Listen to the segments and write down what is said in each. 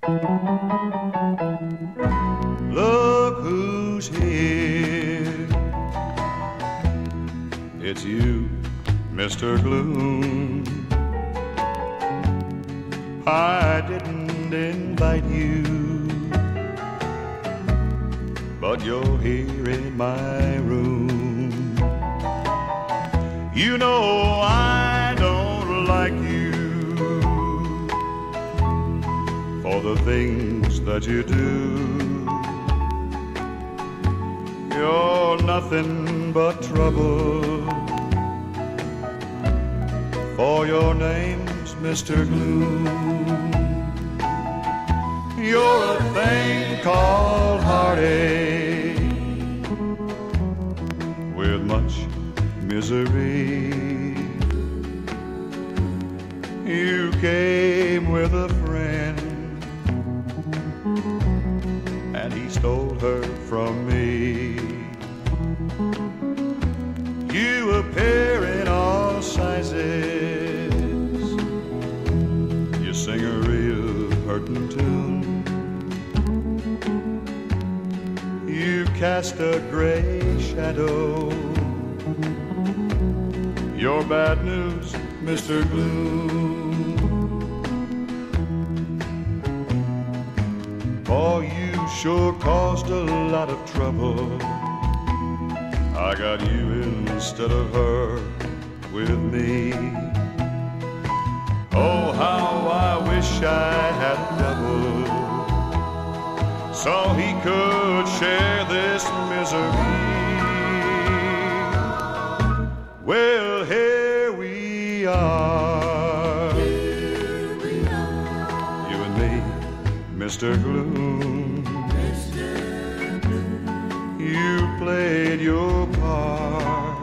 Look who's here. It's you, Mr. Gloom. I didn't invite you, but you're here in my room. You know I don't like you for the things that you do. You're nothing but trouble, for your name's Mr. Gloom. You're a thing called heartache with much misery. You came with a friend and he stole her from me. You appear in all sizes, you sing a real hurtin' tune, you cast a gray shadow. You're bad news, Mr. Gloom, for you sure caused a lot of trouble. I got you instead of her with me. Oh, how I wish I had a double so he could share this misery. Well, here we are, you and me, Mr. Gloom. You played your part,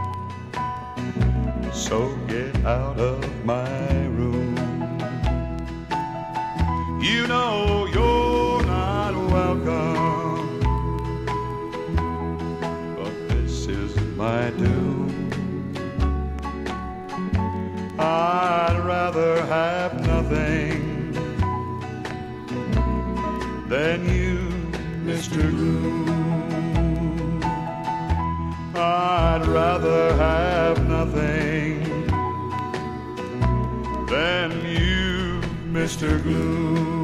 so get out of my room. You know you're not welcome, but this is my doom. I'd rather have nothing than you, Mr. Gloom. I'd rather have nothing than you, Mr. Gloom.